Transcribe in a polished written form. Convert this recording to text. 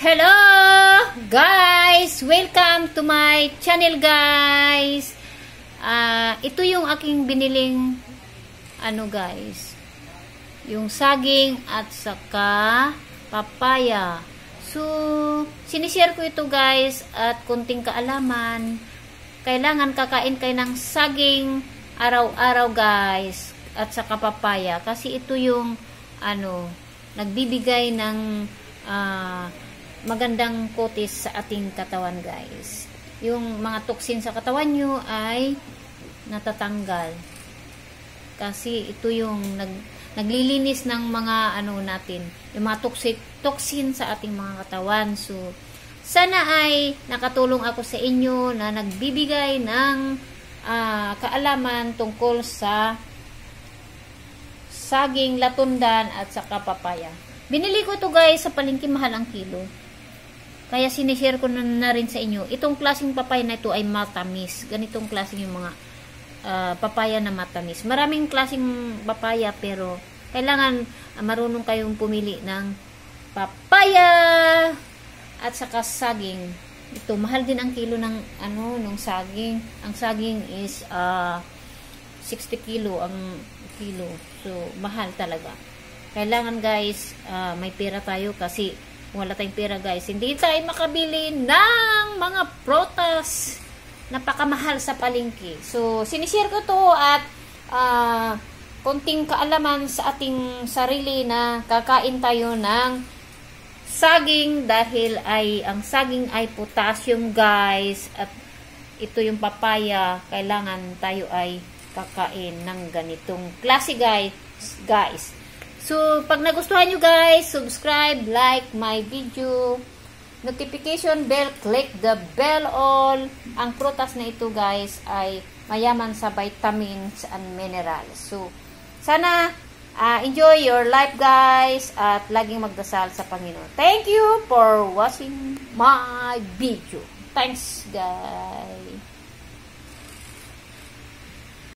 Hello guys! Welcome to my channel guys! Ito yung aking biniling guys, yung saging at saka papaya. So, sinishare ko ito guys at kunting kaalaman. Kailangan kakain kayo ng saging araw-araw guys at saka papaya. Kasi ito yung nagbibigay ng magandang kutis sa ating katawan guys. Yung mga toxin sa katawan nyo ay natatanggal. Kasi ito yung naglilinis ng mga natin, yung mga toxin sa ating mga katawan. So, sana ay nakatulong ako sa inyo na nagbibigay ng kaalaman tungkol sa saging, latundan at saka papaya. Binili ko ito guys sa palengke, mahal ang kilo. Kaya sinishare ko na rin sa inyo. Itong klaseng papaya na ito ay matamis. Ganitong klaseng yung mga papaya na matamis. Maraming klaseng papaya pero kailangan marunong kayong pumili ng papaya at saka saging. Ito, mahal din ang kilo ng ng saging. Ang saging is 60 kilo ang kilo. So, mahal talaga. Kailangan guys, may pera tayo kasi kung wala tayong pera guys, hindi tayo makabili ng mga prutas. Napakamahal sa palengke. So, sinishare ko to at konting kaalaman sa ating sarili na kakain tayo ng saging dahil ang saging ay potassium guys at ito yung papaya, kailangan tayo ay kakain ng ganitong klase guys. So, pag nagustuhan nyo guys, subscribe, like my video, notification bell, click the bell all. Ang prutas na ito guys ay mayaman sa vitamins and minerals. So, sana enjoy your life guys at laging magdasal sa Panginoon. Thank you for watching my video. Thanks guys.